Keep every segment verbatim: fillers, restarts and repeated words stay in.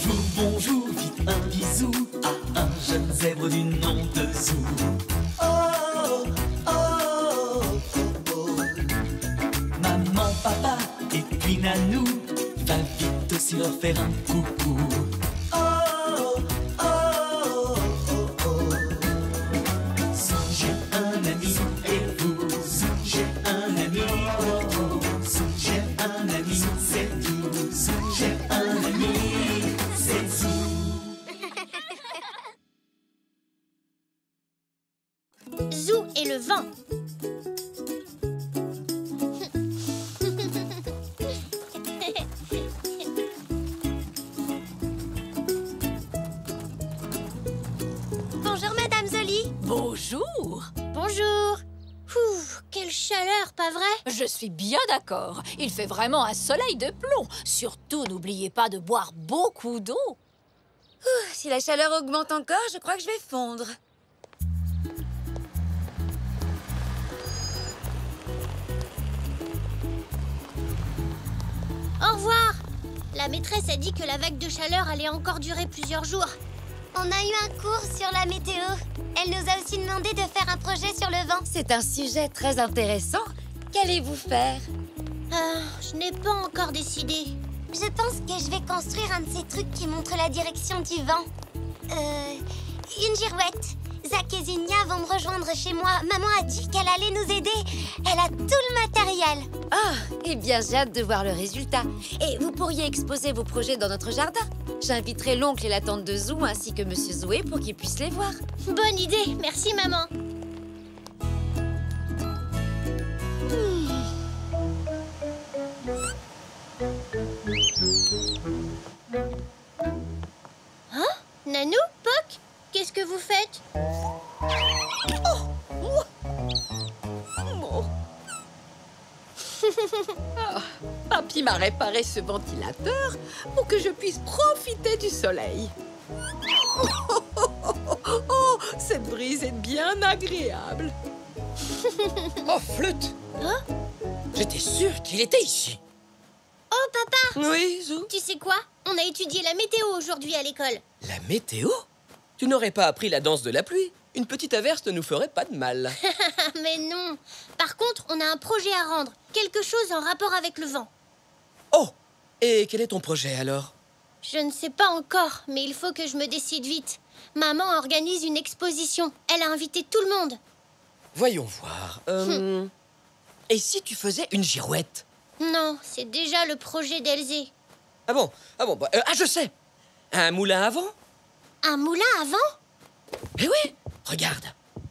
Bonjour, bonjour, dites un bisou à un jeune zèbre du nom de Zou. Oh, oh, oh, oh. Maman, papa et puis Nanou, va vite aussi leur faire un coucou. Oh, oh, oh, oh, oh. Zou, j'ai un ami et vous. Zou, j'ai un ami, oh, oh. Zou, j'ai un ami, c'est tout. Zou, j'ai un ami, c'est Zou. Zou et le vent. Bonjour Madame Zoli. Bonjour. Bonjour. Ouh, quelle chaleur, pas vrai? Je suis bien d'accord. Il fait vraiment un soleil de plomb. Surtout, n'oubliez pas de boire beaucoup d'eau. Ouh, si la chaleur augmente encore, je crois que je vais fondre. Au revoir. La maîtresse a dit que la vague de chaleur allait encore durer plusieurs jours. On a eu un cours sur la météo. Elle nous a aussi demandé de faire un projet sur le vent. C'est un sujet très intéressant. Qu'allez-vous faire? Euh, je n'ai pas encore décidé. Je pense que je vais construire un de ces trucs qui montre la direction du vent. Euh... Une girouette. Zach et Zinnia vont me rejoindre chez moi. Maman a dit qu'elle allait nous aider. Elle a tout le matériel. Ah, eh bien, j'ai hâte de voir le résultat. Et vous pourriez exposer vos projets dans notre jardin. J'inviterai l'oncle et la tante de Zou ainsi que Monsieur Zoué pour qu'ils puissent les voir. Bonne idée, merci maman. Hein? Nanou, Poc, qu'est-ce que vous faites? Ah, Papy m'a réparé ce ventilateur pour que je puisse profiter du soleil. Oh, oh, oh, oh, oh, cette brise est bien agréable. Oh, Flûte! Hein? J'étais sûr qu'il était ici. Oh papa, Oui, Zou? tu sais quoi? On a étudié la météo aujourd'hui à l'école. La météo? Tu n'aurais pas appris la danse de la pluie? Une petite averse ne nous ferait pas de mal. Mais non. Par contre, on a un projet à rendre. Quelque chose en rapport avec le vent. Oh! Et quel est ton projet alors? Je ne sais pas encore, mais il faut que je me décide vite. Maman organise une exposition. Elle a invité tout le monde. Voyons voir. Euh... Et si tu faisais une girouette? Non, c'est déjà le projet d'Elzé. Ah bon? Ah bon? Bah, euh, ah, je sais! Un moulin à vent? Un moulin à vent? Eh oui! Regarde!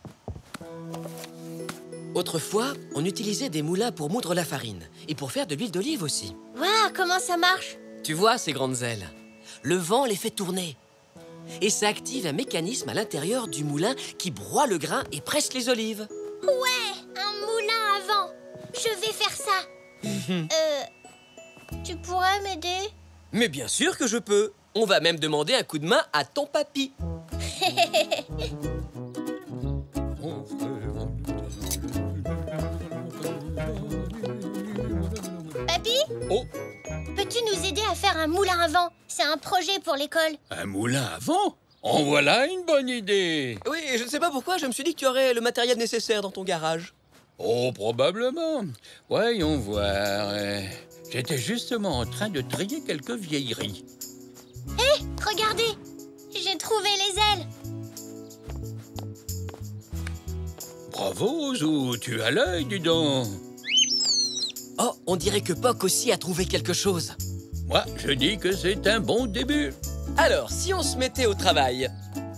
Autrefois, on utilisait des moulins pour moudre la farine et pour faire de l'huile d'olive aussi. Waouh, comment ça marche? Tu vois ces grandes ailes? Le vent les fait tourner. Et ça active un mécanisme à l'intérieur du moulin qui broie le grain et presse les olives. Ouais, un moulin à vent. Je vais faire ça. euh, tu pourrais m'aider? Mais bien sûr que je peux. On va même demander un coup de main à ton papy. Papy? Oh, Peux-tu nous aider à faire un moulin à vent? C'est un projet pour l'école. un moulin à vent? En voilà une bonne idée. Oui, je ne sais pas pourquoi, je me suis dit que tu aurais le matériel nécessaire dans ton garage. Oh, probablement. Voyons voir. euh, J'étais justement en train de trier quelques vieilleries. Hé, regardez! J'ai trouvé les ailes. Bravo, Zou, tu as l'œil, dis donc. Oh, on dirait que Poc aussi a trouvé quelque chose. Moi, je dis que c'est un bon début. Alors, si on se mettait au travail?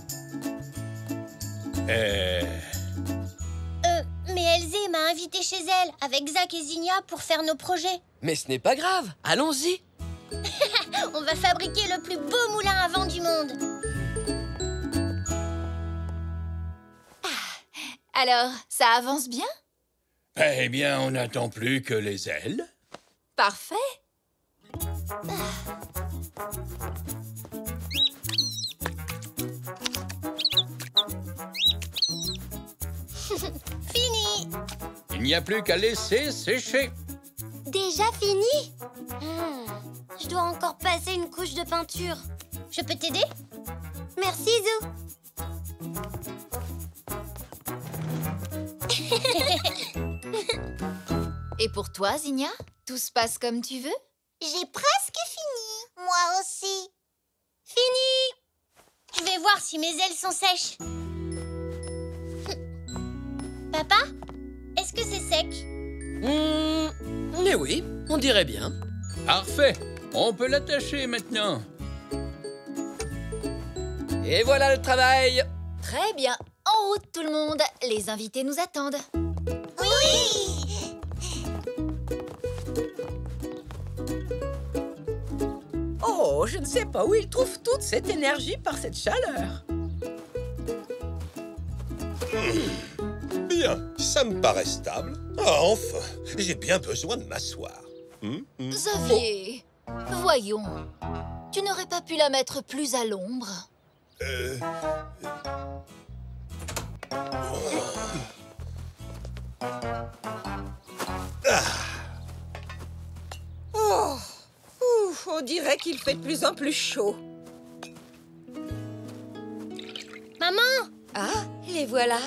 Euh... Euh, mais Elzé m'a invité chez elle, avec Zach et Zinnia, pour faire nos projets. Mais ce n'est pas grave, allons-y. On va fabriquer le plus beau moulin à vent du monde. Alors, ça avance bien? Eh bien, on n'attend plus que les ailes. Parfait. Fini! Il n'y a plus qu'à laisser sécher. Déjà fini? Hmm, Je dois encore passer une couche de peinture. Je peux t'aider? Merci, Zou. Et pour toi, Zinnia? Tout se passe comme tu veux? J'ai presque fini. Moi aussi. Fini! Je vais voir si mes ailes sont sèches. Papa, est-ce que c'est sec? Mmh, mais oui, on dirait bien. Parfait. On peut l'attacher maintenant. Et voilà le travail. Très bien. En route, tout le monde. Les invités nous attendent. Oui! Oh, je ne sais pas où il trouve toute cette énergie par cette chaleur. Bien, ça me paraît stable. Ah, enfin, j'ai bien besoin de m'asseoir. Hum, hum. Xavier, voyons. Tu n'aurais pas pu la mettre plus à l'ombre? Euh... Ah, Oh, ouf, on dirait qu'il fait de plus en plus chaud. Maman! Ah, les voilà.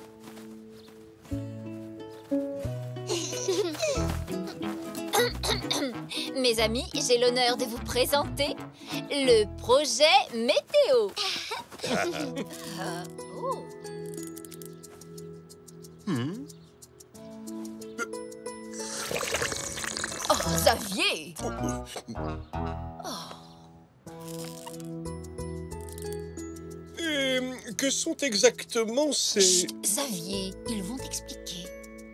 Mes amis, j'ai l'honneur de vous présenter le projet Météo. Euh, oh. hum. Oh, Xavier! Et que sont exactement ces... Chut, Xavier, ils vont t'expliquer.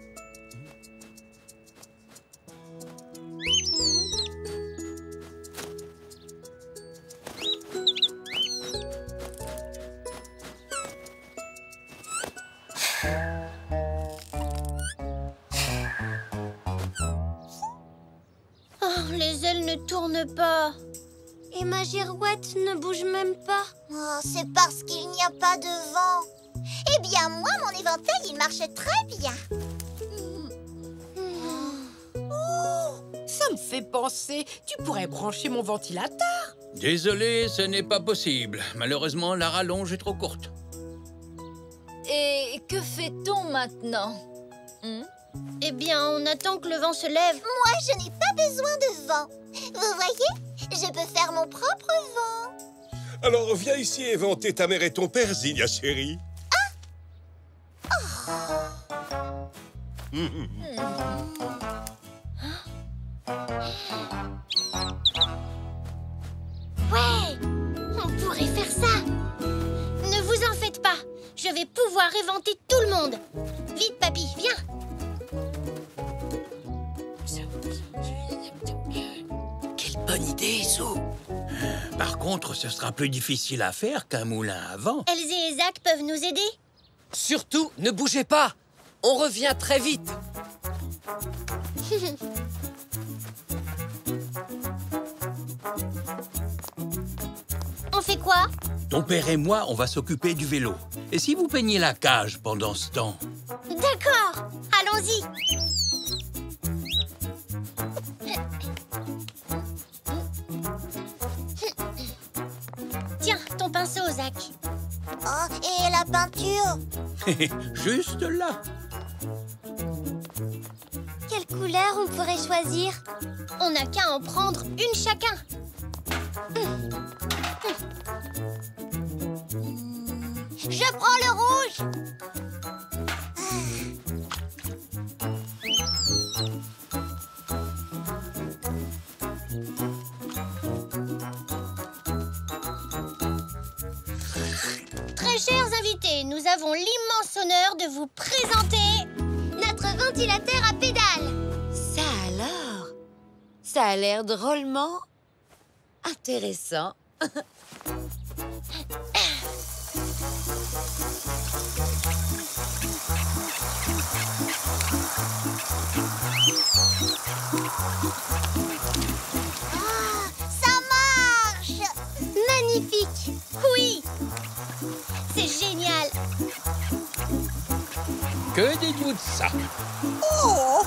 Oh, les ailes ne tournent pas. Et ma girouette ne bouge même pas. Oh, c'est parce qu'il n'y a pas de vent. Eh bien, moi, mon éventail, il marche très bien. Ça me fait penser, tu pourrais brancher mon ventilateur. Désolé, ce n'est pas possible. Malheureusement, la rallonge est trop courte. Et que fait-on maintenant? Hmm? Eh bien, on attend que le vent se lève. Moi, je n'ai pas besoin de vent. Vous voyez, je peux faire mon propre vent. Alors, viens ici éventer ta mère et ton père, Zinnia chérie. Hum, hum. Ouais, on pourrait faire ça. Ne vous en faites pas. Je vais pouvoir éventer tout le monde. Vite, papy, viens. Quelle bonne idée, Zou. Par contre, ce sera plus difficile à faire qu'un moulin à vent. Elsie et Zach peuvent nous aider. Surtout, ne bougez pas. On revient très vite. On fait quoi? Ton père et moi, on va s'occuper du vélo. Et si vous peignez la cage pendant ce temps? D'accord, allons-y. Tiens, ton pinceau, Zach. Oh, et la peinture? Juste là. Quelle couleur on pourrait choisir? On n'a qu'à en prendre une chacun. Je prends le rouge. Très chers invités, nous avons l'immense honneur de vous présenter Notre ventilateur à pédales. Ça alors? Ça a l'air drôlement intéressant. Ah, ça marche. magnifique. Oui, c'est génial. Que dites-vous de ça? Oh,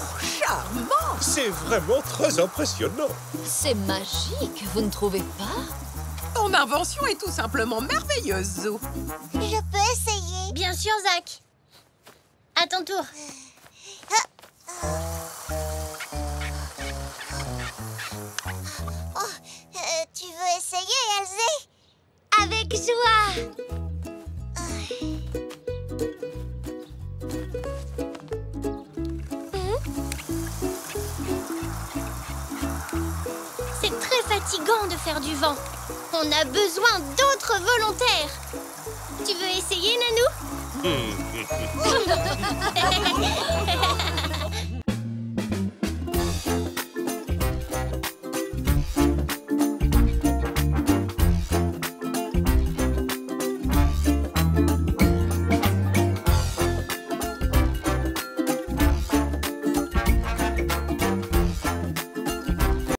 charmant! C'est vraiment très impressionnant. C'est magique, vous ne trouvez pas? Ton invention est tout simplement merveilleuse, Zou. Je peux essayer. Bien sûr, Zach. À ton tour. Oh, euh, tu veux essayer, Elzé? Avec joie. C'est très fatigant de faire du vent. On a besoin d'autres volontaires. Tu veux essayer, Nanou?